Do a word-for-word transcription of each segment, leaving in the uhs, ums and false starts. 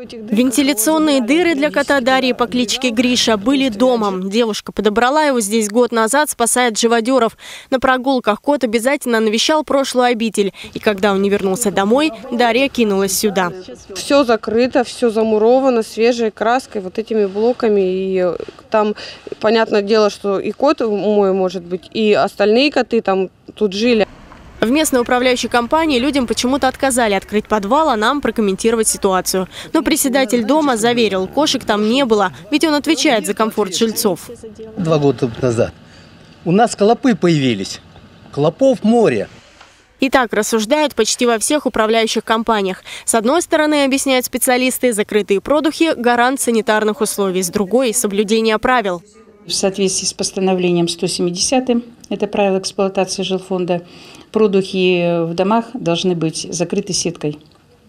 Вентиляционные дыры для кота Дарьи по кличке Гриша были домом. Девушка подобрала его здесь год назад, спасая от живодеров. На прогулках кот обязательно навещал прошлую обитель. И когда он не вернулся домой, Дарья кинулась сюда. Все закрыто, все замуровано свежей краской, вот этими блоками. И там, понятное дело, что и кот мой, может быть, и остальные коты там тут жили. В местной управляющей компании людям почему-то отказали открыть подвал, а нам прокомментировать ситуацию. Но председатель дома заверил, кошек там не было, ведь он отвечает за комфорт жильцов. Два года назад у нас клопы появились. Клопов море. И так рассуждают почти во всех управляющих компаниях. С одной стороны, объясняют специалисты, закрытые продухи – гарант санитарных условий, с другой – соблюдение правил. В соответствии с постановлением сто семидесятым, это правило эксплуатации жилфонда, продухи в домах должны быть закрыты сеткой.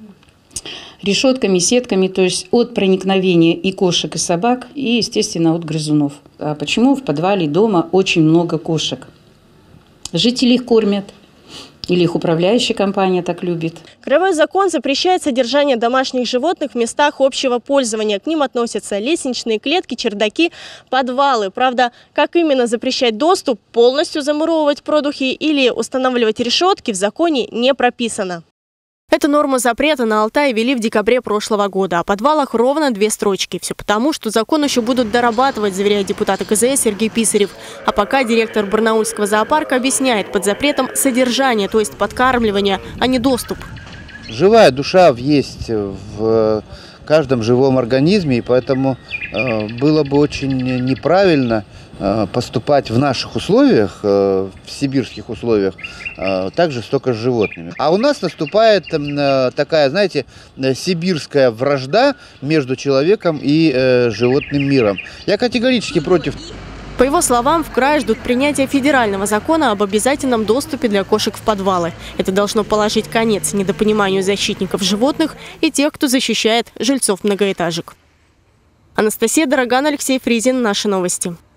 Решетками, сетками, то есть от проникновения и кошек, и собак, и, естественно, от грызунов. А почему в подвале дома очень много кошек? Жители их кормят. Или их управляющая компания так любит. Краевой закон запрещает содержание домашних животных в местах общего пользования. К ним относятся лестничные клетки, чердаки, подвалы. Правда, как именно запрещать доступ, полностью замуровывать продухи или устанавливать решетки в законе не прописано. Эту норму запрета на Алтае ввели в декабре прошлого года. О подвалах ровно две строчки. Все потому, что закон еще будут дорабатывать, заверяет депутат КЗС Сергей Писарев. А пока директор Барнаульского зоопарка объясняет, под запретом содержание, то есть подкармливание, а не доступ. Живая душа есть в каждом живом организме, и поэтому было бы очень неправильно поступать в наших условиях, в сибирских условиях, так жестоко с животными. А у нас наступает такая, знаете, сибирская вражда между человеком и животным миром. Я категорически против. По его словам, в крае ждут принятия федерального закона об обязательном доступе для кошек в подвалы. Это должно положить конец недопониманию защитников животных и тех, кто защищает жильцов многоэтажек. Анастасия Дороган, Алексей Фризин. Наши новости.